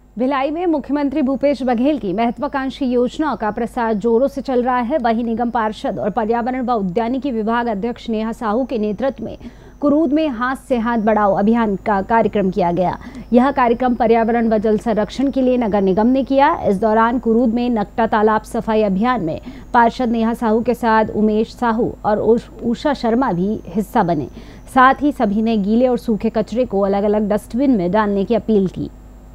भिलाई में मुख्यमंत्री भूपेश बघेल की महत्वाकांक्षी योजना का प्रसार जोरों से चल रहा है। वहीं निगम पार्षद और पर्यावरण व उद्यानिकी विभाग अध्यक्ष नेहा साहू के नेतृत्व में कुरूद में हाथ से हाथ बढ़ाओ अभियान का कार्यक्रम किया गया। यह कार्यक्रम पर्यावरण व जल संरक्षण के लिए नगर निगम ने किया। इस दौरान कुरूद में नकटा तालाब सफाई अभियान में पार्षद नेहा साहू के साथ उमेश साहू और उषा शर्मा भी हिस्सा बने। साथ ही सभी ने गीले और सूखे कचरे को अलग अलग डस्टबिन में डालने की अपील की।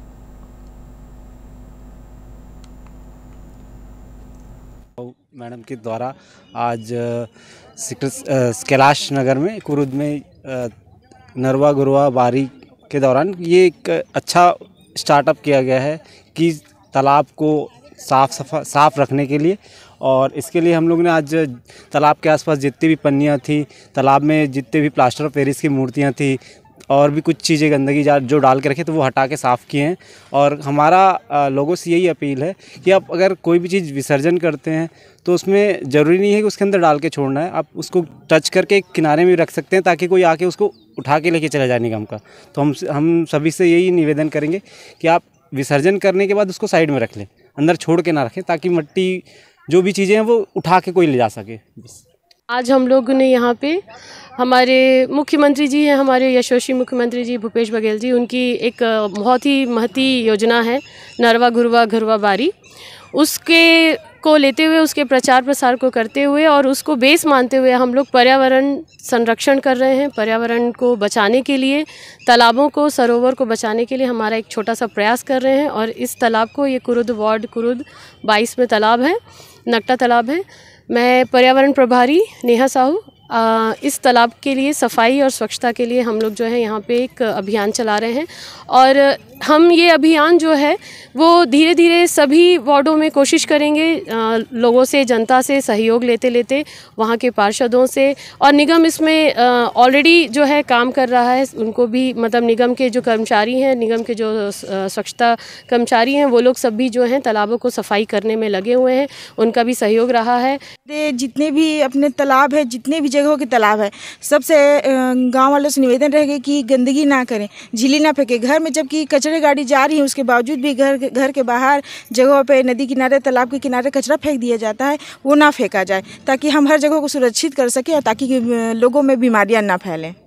मैडम के द्वारा आज कैलाश नगर में कुरूद में नरवा गुरवा बारी के दौरान ये एक अच्छा स्टार्टअप किया गया है कि तालाब को साफ रखने के लिए। और इसके लिए हम लोग ने आज तालाब के आसपास जितनी भी पन्नियाँ थी, तालाब में जितने भी प्लास्टर ऑफ पेरिस की मूर्तियाँ थी और भी कुछ चीज़ें गंदगी जो डाल के रखे तो वो हटा के साफ़ किए हैं। और हमारा लोगों से यही अपील है कि आप अगर कोई भी चीज़ विसर्जन करते हैं तो उसमें ज़रूरी नहीं है कि उसके अंदर डाल के छोड़ना है, आप उसको टच करके किनारे में रख सकते हैं ताकि कोई आके उसको उठा के लेके चला जाए निगम का। तो हम सभी से यही निवेदन करेंगे कि आप विसर्जन करने के बाद उसको साइड में रख लें, अंदर छोड़ के ना रखें ताकि मिट्टी जो भी चीज़ें हैं वो उठा के कोई ले जा सके। आज हम लोग ने यहाँ पे हमारे मुख्यमंत्री जी हैं, हमारे यशस्वी मुख्यमंत्री जी भूपेश बघेल जी, उनकी एक बहुत ही महती योजना है नरवा गुरवा घरवा बारी, उसके को लेते हुए, उसके प्रचार प्रसार को करते हुए और उसको बेस मानते हुए हम लोग पर्यावरण संरक्षण कर रहे हैं। पर्यावरण को बचाने के लिए, तालाबों को, सरोवर को बचाने के लिए हमारा एक छोटा सा प्रयास कर रहे हैं। और इस तालाब को, ये कुरूद वार्ड कुरूद 22 में तालाब है, नकटा तालाब है। मैं पर्यावरण प्रभारी नेहा साहू, इस तालाब के लिए सफाई और स्वच्छता के लिए हम लोग जो है यहाँ पे एक अभियान चला रहे हैं। और हम ये अभियान जो है वो धीरे धीरे सभी वार्डों में कोशिश करेंगे, लोगों से, जनता से सहयोग लेते लेते, वहाँ के पार्षदों से। और निगम इसमें ऑलरेडी जो है काम कर रहा है, उनको भी मतलब निगम के जो कर्मचारी हैं, निगम के जो स्वच्छता कर्मचारी हैं, वो लोग सब भी जो हैं तालाबों को सफाई करने में लगे हुए हैं, उनका भी सहयोग रहा है। जितने भी अपने तालाब है, जितने भी जगहों के तालाब है, सबसे गाँव वालों से निवेदन रहेगा कि गंदगी ना करें, झिल्ली ना फेंके। घर में जबकि कचरे गाड़ी जा रही है उसके बावजूद भी घर के बाहर जगहों पे, नदी किनारे, तालाब के किनारे कचरा फेंक दिया जाता है, वो ना फेंका जाए ताकि हम हर जगह को सुरक्षित कर सकें और ताकि लोगों में बीमारियां ना फैलें।